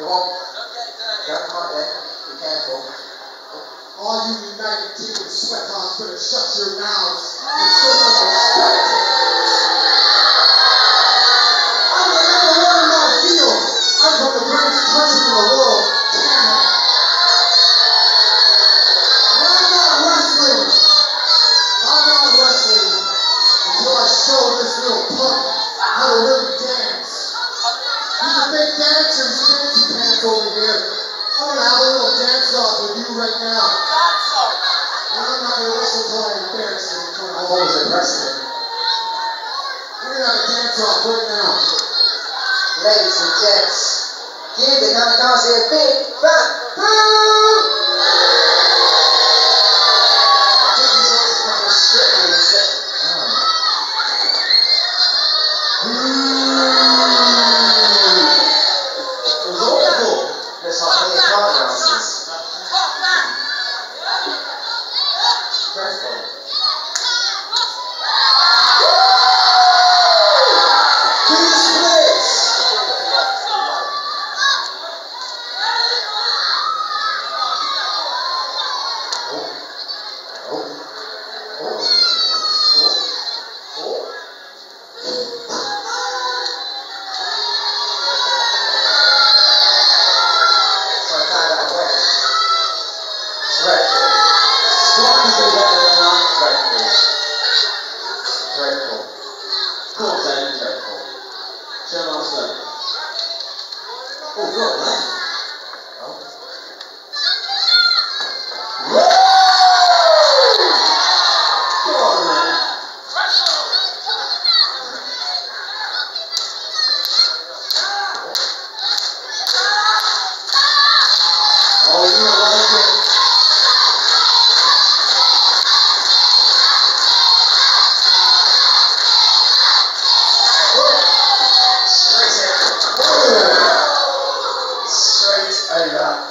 on. Don't come up there. Be careful. All you United Kingdom sweathearts better shut your mouths and show some respect. I'm the number one in my field. I'm from the greatest country in the world, Canada. And I'm not wrestling until I show this little punk how to really dance. He's a big dancer, he's fancy pants over here. I'm gonna have a little dance off with you right now. And I'm not gonna whistle until I embarrass him in front of all his wrestling. We're gonna have a dance off right now. Ladies and gents, give the kamikaze a big fat boo! I think he's got a couple of strippers that... It was awful. Looks like me and car dancers. Dreadful. Two splits! Dreadful. Cool, David, dreadful. Show last look. Oh, God, man. Oh. Woo! Go on, man. Oh, you don't like it. Over.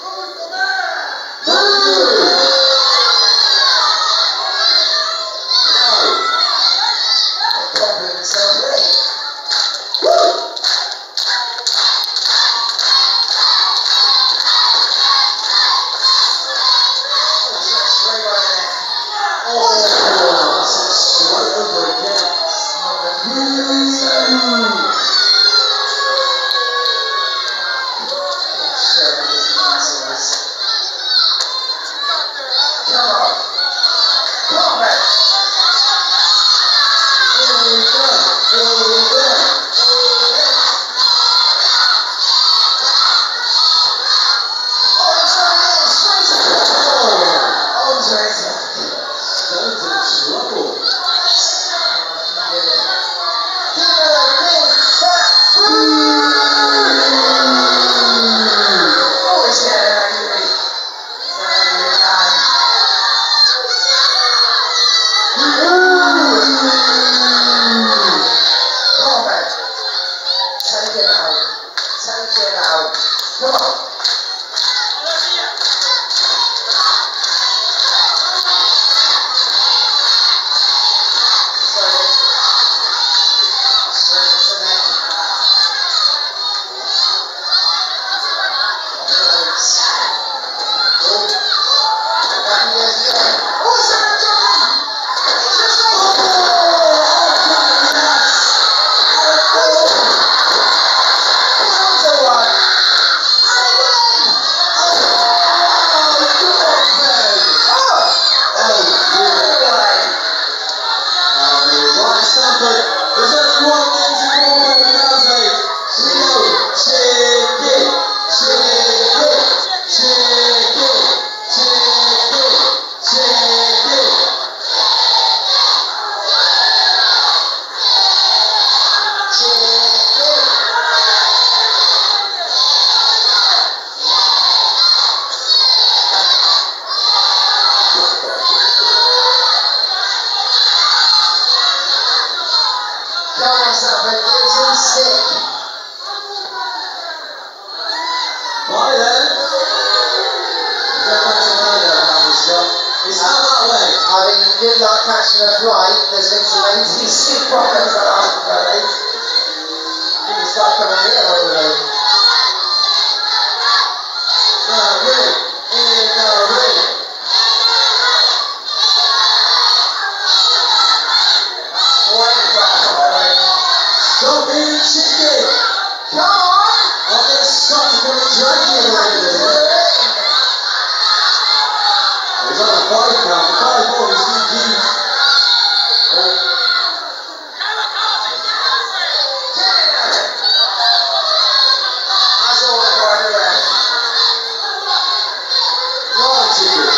It's not that way. I mean, you did like catching a flight, there's been some NTC problems that last 2 days. I think it's like coming here over there. dragging away in a minute. He's on a 5 count. The 5-1 is DQ'd. That's all they're going to ref. Right, ticket.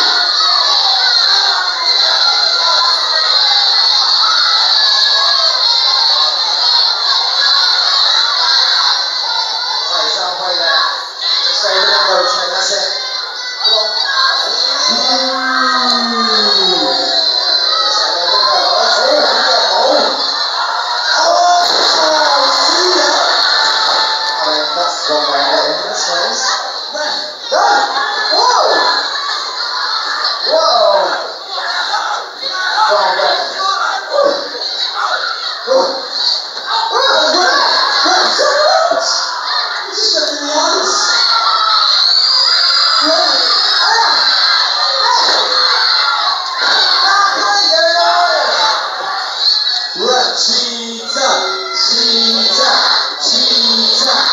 Right, he's halfway there. Just stay with him, rotate, that's it. Go on. That's one way out in this race. No! Whoa! Whoa! Go on, Brett. He's just stepped in the ice. Right, cheetah, cheetah, cheetah.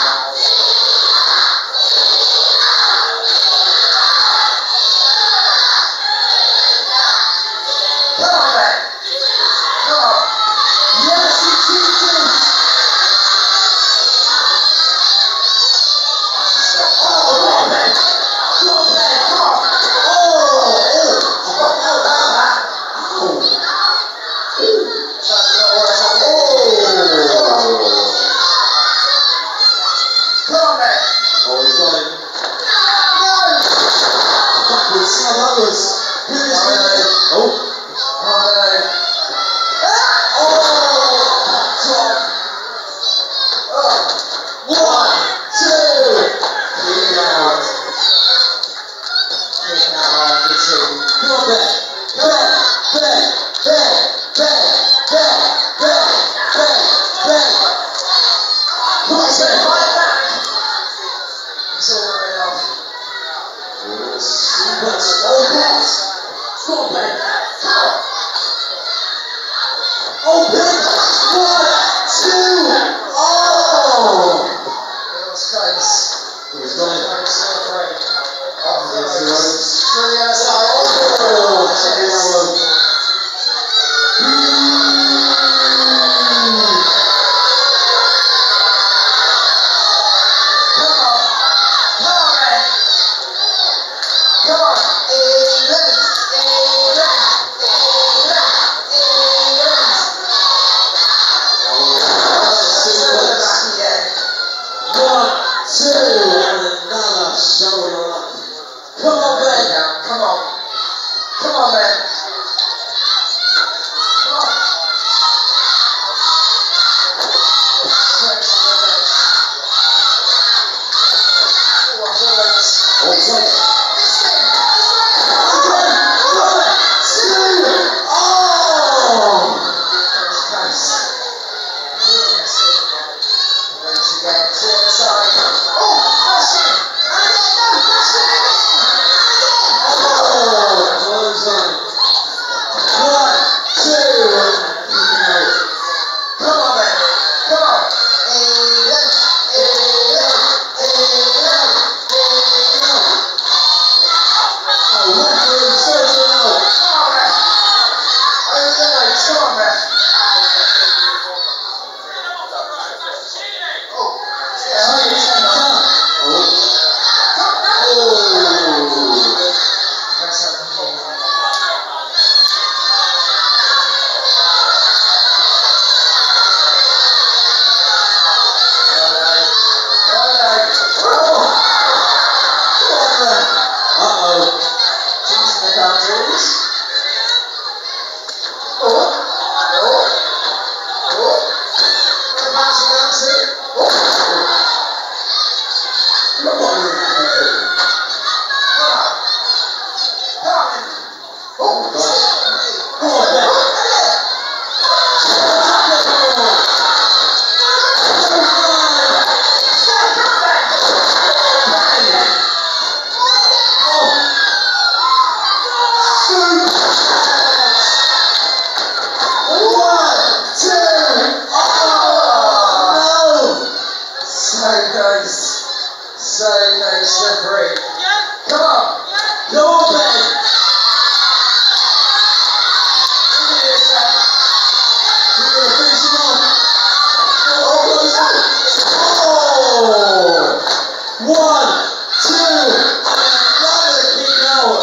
Come on, man. Come on. Yes, he cheated. Come on, man. Come on, man. Come on. Come on, man. Oh, he's got it. No! Backwards, how that was. Who is it? Oh. One, two. Kick out. Kick out after two. Come on, Ben. Come on. Ben. Come on, Ben. Right back. It's all the way off. Suplex. Oh, pass. Come on, Ben. Oh, Ben. 1, 2. Oh. Bill's case. He's got it. Off the Yes, he ropes. is. To the other side. Oh, Yes. yellow. Come on. Come on, man. Come on. England. Suplex. Back again. 1, 2, and another shoulder up. Come on, Ben. Come on. Come on, man. Come on. Flex on the bench. Oh, off the ropes. Oh, flex. Listen. Again. 1, 2. Oh. Bill's case. Once again, to the side. Oh, that's it. And again, no, that's it again. Oh, close on. 1, 2, and keep out. Come on, man. Come on. England. Oh, referee says it out. Come on, ref. Over the nose. Come on, ref. Oh, yeah. Cheetah. Oh. Oh. That's up the ball. Uh-oh. Chasing the boundaries. Bouncy. Come on. Come on. Oh, gosh. Come on, Ben. Say thanks, referee. Come on. Come on, Ben. You're going to finish him off. Oh! 1, 2, and another kick out.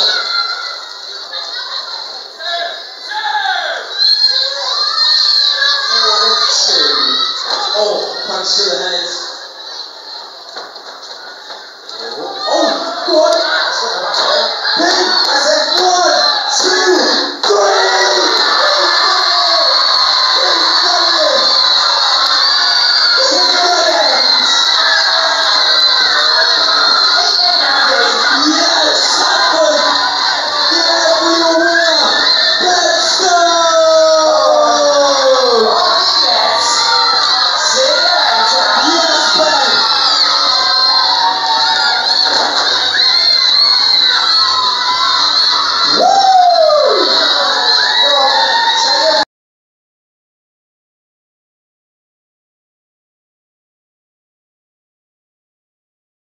Oh, punch to the head. Oh, go on. That's not the back there.